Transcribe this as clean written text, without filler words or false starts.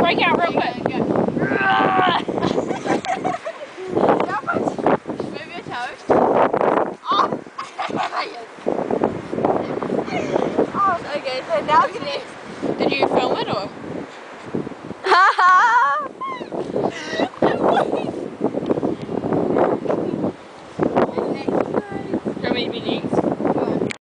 break out real quick. Go. Move your toes. Oh! Oh, so good. So now it's gonna. Did you film it or?